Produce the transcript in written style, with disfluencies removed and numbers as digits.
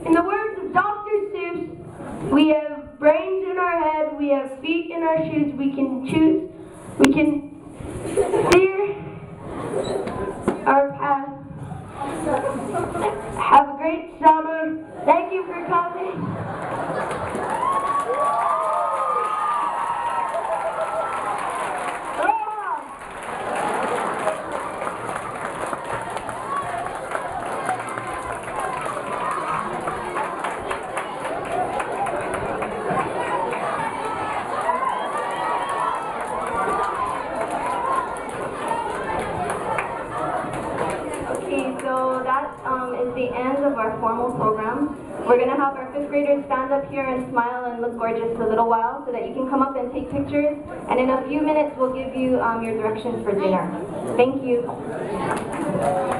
In the words of Dr. Seuss, we have brains in our head, we have feet in our shoes, we can choose, we can steer our path. Have a great summer. Thank you for coming. So that is the end of our formal program. We're going to have our 5th graders stand up here and smile and look gorgeous for a little while so that you can come up and take pictures. And in a few minutes, we'll give you your directions for dinner. Thank you.